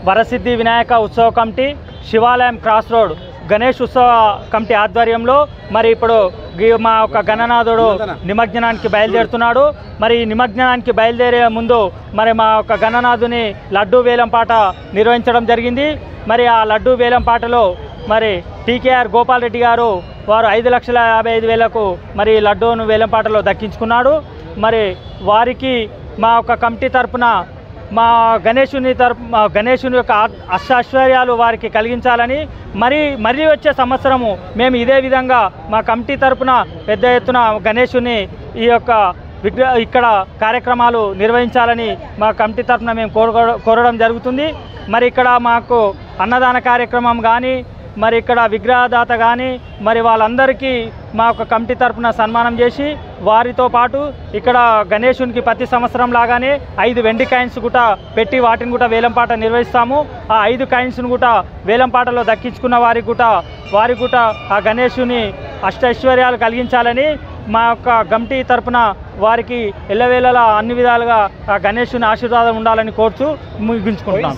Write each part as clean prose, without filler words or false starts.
వరసిద్ధి వినాయక ఉత్సవ కమిటీ శివాలయం cross road Ganesh ఉత్సవ కమిటీ ఆధ్వర్యంలో మరి ఇప్పుడు మా యొక్క గణనాథుడు నిమజ్జనానికి బయలుదేరుతున్నాడు. మరి ఈ నిమజ్జనానికి బయలుదేరే ముందు మరి మా యొక్క గణనాథుని లడ్డూ వేలం పాట నిర్వహించడం జరిగింది. మరి ఆ లడ్డూ వేలం పాటలో మరి టీకేఆర్ గోపాల్ రెడ్డి గారు వారు 5,55,000కు మరి లడ్డూను వేలం పాటలో దక్కించుకున్నాడు. మరి వారికి మా యొక్క కమిటీ తరపున మా గణేశుని యొక్క అష్టైశ్వర్యాలు వారికి కలిగించాలని మరీ వచ్చే సంవత్సరము మేము ఇదే విధంగా మా కమిటీ తరపున పెద్ద ఎత్తున గణేశుని ఈ యొక్క ఇక్కడ కార్యక్రమాలు నిర్వహించాలని మా కమిటీ తరపున మేము కోరడం జరుగుతుంది. మరి ఇక్కడ మాకు అన్నదాన కార్యక్రమం కానీ మరి ఇక్కడ విగ్రహదాత కానీ మరి వాళ్ళందరికీ మా యొక్క కమిటీ తరపున సన్మానం చేసి వారితో పాటు ఇక్కడ గణేశునికి ప్రతి సంవత్సరం లాగానే 5 వెండి కాయిన్స్ కూడా పెట్టి వాటిని కూడా వేలంపాట నిర్వహిస్తాము. ఆ 5 కాయిన్స్ను కూడా వేలంపాటలో దక్కించుకున్న వారికి కూడా ఆ గణేశుని అష్టైశ్వర్యాలు కలిగించాలని మా యొక్క కమిటీ తరపున వారికి ఎల్లవేళలా అన్ని విధాలుగా ఆ గణేశుని ఆశీర్వాదం ఉండాలని కోరుచు ముగించుకుంటున్నాం.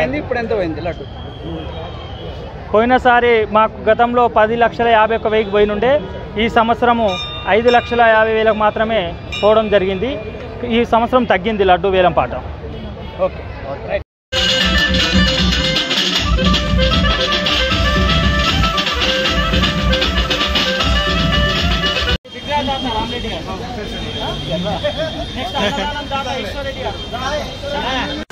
పోయినసారి మాకు గతంలో 10,50,51,000 పోయినుండే ఈ సంవత్సరము 5,50,000 మాత్రమే పోవడం జరిగింది. ఈ సంవత్సరం తగ్గింది లడ్డు వేలం పాట. ఓకే. నెక్స్ట్